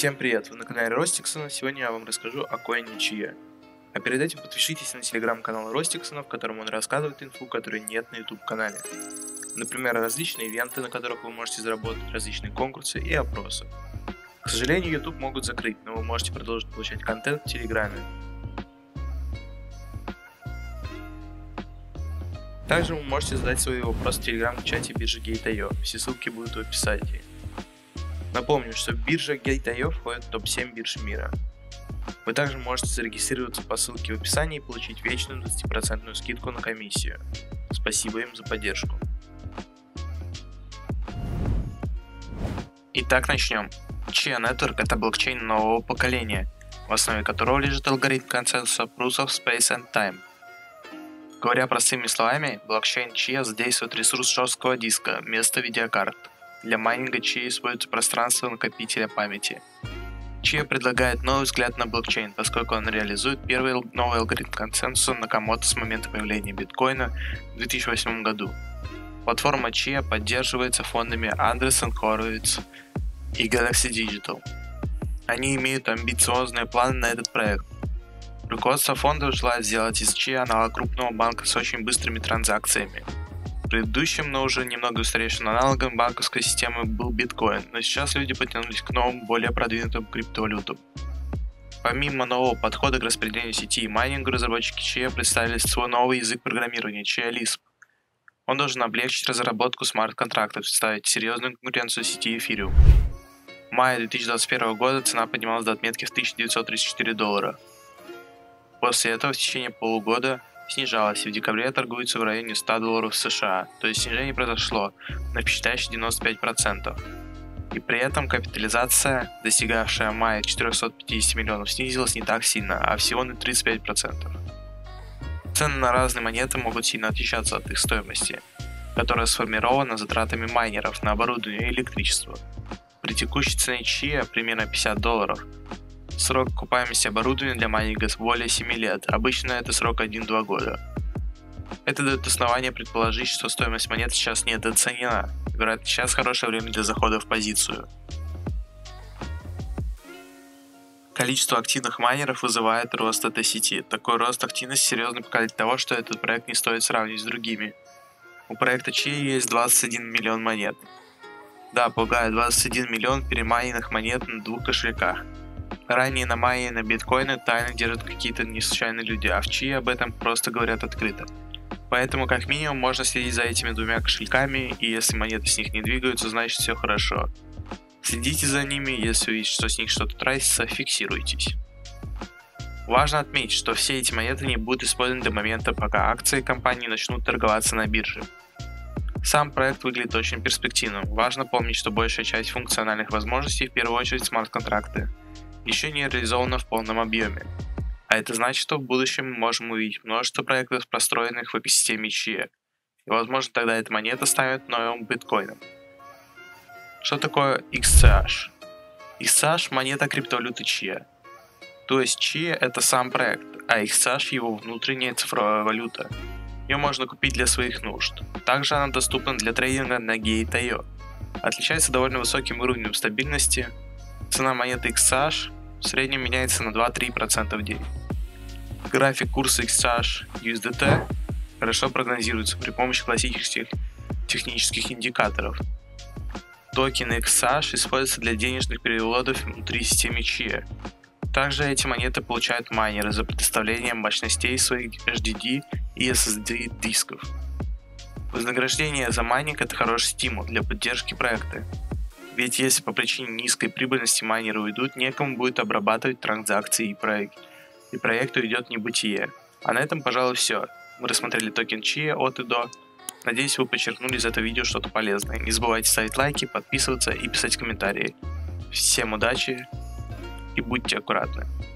Всем привет, вы на канале Ростиксона. Сегодня я вам расскажу о коине Chia. А перед этим подпишитесь на телеграм-канал Ростиксона, в котором он рассказывает инфу, которой нет на YouTube канале. Например, различные ивенты, на которых вы можете заработать, различные конкурсы и опросы. К сожалению, YouTube могут закрыть, но вы можете продолжить получать контент в Телеграме. Также вы можете задать свои вопросы в телеграм-чате биржи Gate.io, все ссылки будут в описании. Напомню, что биржа Gate.io входит в топ-7 бирж мира. Вы также можете зарегистрироваться по ссылке в описании и получить вечную 20% скидку на комиссию. Спасибо им за поддержку. Итак, начнем. Chia Network — это блокчейн нового поколения, в основе которого лежит алгоритм консенсуса Proof of Space and Time. Говоря простыми словами, блокчейн Chia задействует ресурс жесткого диска вместо видеокарт. Для майнинга Chia используется пространство накопителя памяти. Chia предлагает новый взгляд на блокчейн, поскольку он реализует первый новый алгоритм консенсуса Накамото с момента появления биткоина в 2008 году. Платформа Chia поддерживается фондами Andreessen Horowitz и Galaxy Digital. Они имеют амбициозные планы на этот проект. Руководство фондов желает сделать из Chia аналог крупного банка с очень быстрыми транзакциями. Предыдущим, но уже немного устаревшим аналогом банковской системы был биткоин, но сейчас люди потянулись к новым, более продвинутым криптовалютам. Помимо нового подхода к распределению сети и майнингу, разработчики Chia представили свой новый язык программирования Chia Lisp. Он должен облегчить разработку смарт-контрактов и ставить серьезную конкуренцию сети Ethereum. В мае 2021 года цена поднималась до отметки в $1934. После этого в течение полугода снижалась и в декабре торгуется в районе $100 США, то есть снижение произошло на впечатляющие 95%. И при этом капитализация, достигавшая в мае 450 миллионов, снизилась не так сильно, а всего на 35%. Цены на разные монеты могут сильно отличаться от их стоимости, которая сформирована затратами майнеров на оборудование и электричество. При текущей цене Chia примерно $50. Срок окупаемости оборудования для майнинга более 7 лет, обычно это срок 1-2 года. Это дает основание предположить, что стоимость монет сейчас недооценена, вероятно, сейчас хорошее время для захода в позицию. Количество активных майнеров вызывает рост этой сети. Такой рост активности серьезный показатель того, что этот проект не стоит сравнивать с другими. У проекта Chia есть 21 миллион монет. Да, полагаю, 21 миллион перемайненных монет на 2 кошельках. Ранее на майне на биткоины тайно держат какие-то неслучайные люди, а в Chia об этом просто говорят открыто. Поэтому как минимум можно следить за этими 2 кошельками, и если монеты с них не двигаются, значит все хорошо. Следите за ними, если увидите, что с них что-то тратится, фиксируйтесь. Важно отметить, что все эти монеты не будут использованы до момента, пока акции компании начнут торговаться на бирже. Сам проект выглядит очень перспективным. Важно помнить, что большая часть функциональных возможностей, в первую очередь смарт-контракты, еще не реализовано в полном объеме. А это значит, что в будущем мы можем увидеть множество проектов, простроенных в экосистеме Chia. И возможно тогда эта монета станет новым биткоином. Что такое XCH? XCH — монета криптовалюты Chia. То есть Chia — это сам проект, а XCH — его внутренняя цифровая валюта. Ее можно купить для своих нужд. Также она доступна для трейдинга на Gate.io. Отличается довольно высоким уровнем стабильности. Цена монеты XCH в среднем меняется на 2-3% в день. График курса XCH USDT хорошо прогнозируется при помощи классических технических индикаторов. Токены XCH используются для денежных переводов внутри системы Chia. Также эти монеты получают майнеры за предоставление мощностей своих HDD и SSD дисков. Вознаграждение за майнинг — это хороший стимул для поддержки проекта. Ведь если по причине низкой прибыльности майнеры уйдут, некому будет обрабатывать транзакции и проект уйдет в небытие. А на этом, пожалуй, все. Мы рассмотрели токен Chia от и до. Надеюсь, вы подчеркнули из этого видео что-то полезное. Не забывайте ставить лайки, подписываться и писать комментарии. Всем удачи и будьте аккуратны.